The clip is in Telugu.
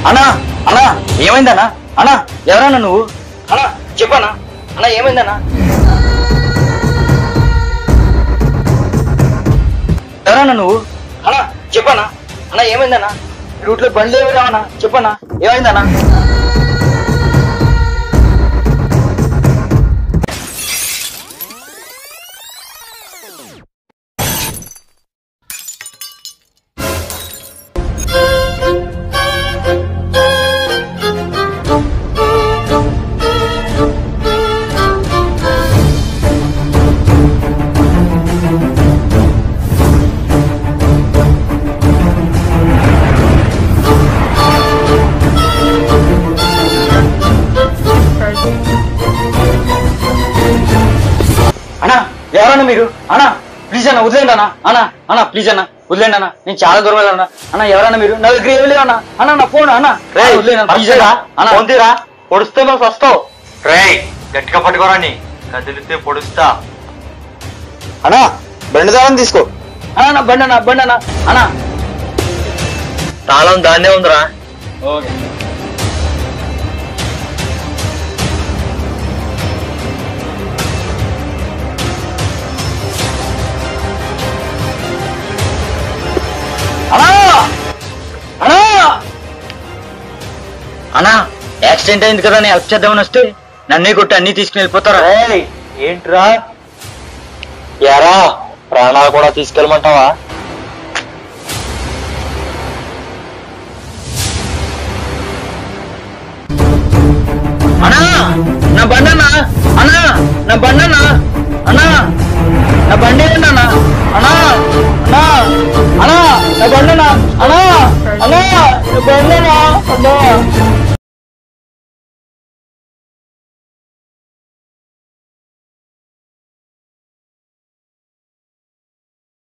అన్నా అన్నా ఏమైందన్నా? అన్నా ఎవరన్నా నువ్వు? అన్నా చెప్పన్నా. అన్నా ఏమైందన్నా? ఎవరన్నా నువ్వు? అన్నా చెప్పన్నా. అన్నా ఏమైందన్నా? రూట్లో బండ్లు ఏమి రావన్నా? చెప్పన్నా ఏమైందన్నా? ఎవరన్నా మీరు? అన్నా ప్లీజ్ అన్న వదిలేండి అన్న. అన్నా అన్నా ప్లీజ్ అన్న వదిలేండి అన్న, నేను చాలా దూరం వెళ్ళాను అన్న. ఎవరన్నా మీరు? నా దగ్గర ఏమి లేవన్నా. అన్న నా ఫోన్ అన్న వదిలేనా? పొడుస్తే మాకు వస్తావు. రే గట్టిగా పట్టుకోరాని, కదిలితే పొడుస్తా. అన్నా బండి దారం తీసుకో. అన్నా నా బండి అన్న బండి అన్న. అన్నా తాళం దాన్నే ఉందిరా. ఓకే అన్నా యాక్సిడెంట్ అయింది కదా, నేను హెల్ప్ చేద్దామని వస్తే నన్నే కొట్టి అన్ని తీసుకుని వెళ్ళిపోతారా? ఏంట్రా యారా, ప్రాణాలు కూడా తీసుకెళ్ళమంటావా? అన్నా నా బండన్నా. అన్నా నా బండన్నా.